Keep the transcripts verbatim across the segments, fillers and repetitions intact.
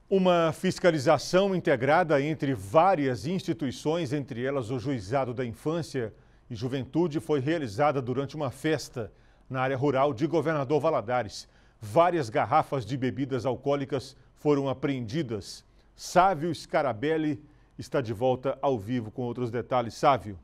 Uma fiscalização integrada entre várias instituições, entre elas o Juizado da Infância e Juventude, foi realizada durante uma festa na área rural de Governador Valadares. Várias garrafas de bebidas alcoólicas foram apreendidas. Sávio Scarabelli está de volta ao vivo com outros detalhes. Sávio.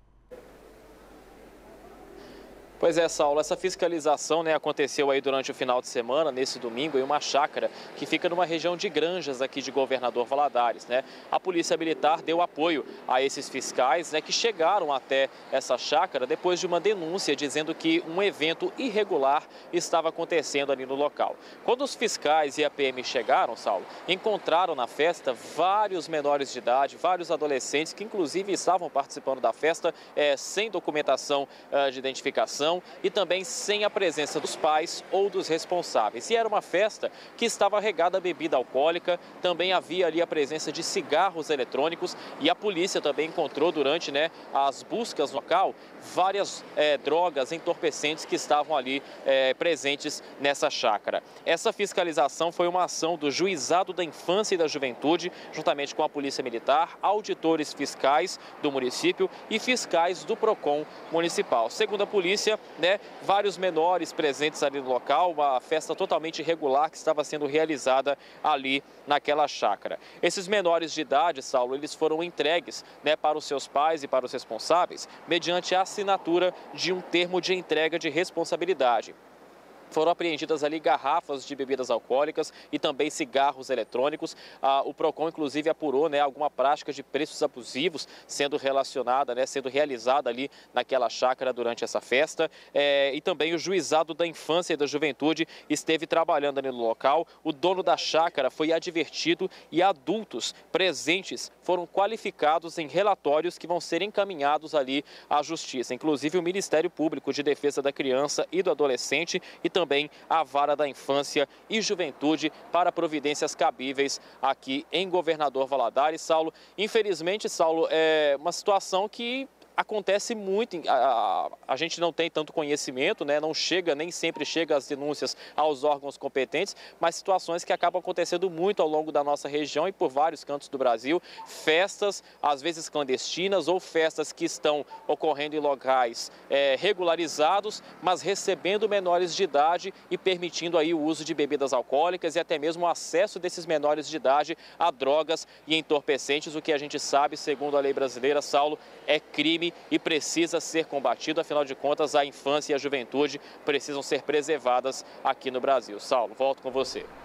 Pois é, Saulo, essa fiscalização, né, aconteceu aí durante o final de semana, nesse domingo, em uma chácara que fica numa região de Granjas aqui de Governador Valadares, né? A Polícia Militar deu apoio a esses fiscais, né, que chegaram até essa chácara depois de uma denúncia dizendo que um evento irregular estava acontecendo ali no local. Quando os fiscais e a P M chegaram, Saulo, encontraram na festa vários menores de idade, vários adolescentes que inclusive estavam participando da festa é, sem documentação é, de identificação e também sem a presença dos pais ou dos responsáveis. E era uma festa que estava regada a bebida alcoólica, também havia ali a presença de cigarros eletrônicos e a polícia também encontrou durante né, as buscas no local várias é, drogas entorpecentes que estavam ali é, presentes nessa chácara. Essa fiscalização foi uma ação do Juizado da Infância e da Juventude, juntamente com a Polícia Militar, auditores fiscais do município e fiscais do PROCON municipal. Segundo a polícia, né, vários menores presentes ali no local, uma festa totalmente irregular que estava sendo realizada ali naquela chácara. Esses menores de idade, Saulo, eles foram entregues né, para os seus pais e para os responsáveis mediante a assinatura de um termo de entrega de responsabilidade. Foram apreendidas ali garrafas de bebidas alcoólicas e também cigarros eletrônicos. Ah, o PROCON, inclusive, apurou né, alguma prática de preços abusivos sendo relacionada, né, sendo realizada ali naquela chácara durante essa festa. É, e também o Juizado da Infância e da Juventude esteve trabalhando ali no local. O dono da chácara foi advertido e adultos presentes foram qualificados em relatórios que vão ser encaminhados ali à Justiça. Inclusive, o Ministério Público de Defesa da Criança e do Adolescente e também também a Vara da Infância e Juventude para providências cabíveis aqui em Governador Valadares. Saulo, infelizmente, Saulo, é uma situação que acontece muito, a, a, a gente não tem tanto conhecimento, né? Não chega, nem sempre chega as denúncias aos órgãos competentes, mas situações que acabam acontecendo muito ao longo da nossa região e por vários cantos do Brasil, festas, às vezes clandestinas ou festas que estão ocorrendo em locais é, regularizados, mas recebendo menores de idade e permitindo aí o uso de bebidas alcoólicas e até mesmo o acesso desses menores de idade a drogas e entorpecentes, o que a gente sabe, segundo a lei brasileira, Saulo, é crime e precisa ser combatido. Afinal de contas, a infância e a juventude precisam ser preservadas aqui no Brasil. Saulo, volto com você.